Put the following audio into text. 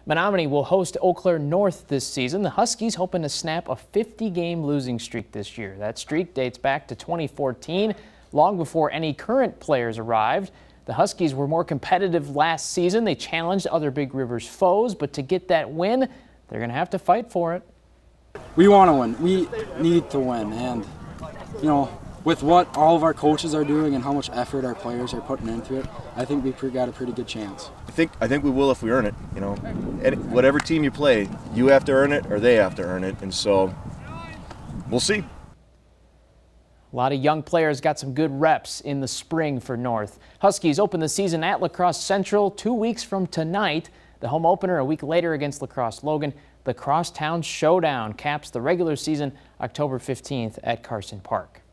Menominee will host Eau Claire North this season. The Huskies hoping to snap a 50-game losing streak this year. That streak dates back to 2014, long before any current players arrived. The Huskies were more competitive last season. They challenged other Big Rivers foes, but to get that win, they're going to have to fight for it. We want to win. We need to win, and with what all of our coaches are doing and how much effort our players are putting into it, I think we've got a pretty good chance. I think we will if we earn it. And whatever team you play, you have to earn it or they have to earn it, and so we'll see. A lot of young players got some good reps in the spring for North. Huskies open the season at La Crosse Central 2 weeks from tonight. The home opener a week later against La Crosse Logan. The Crosstown Showdown caps the regular season October 15th at Carson Park.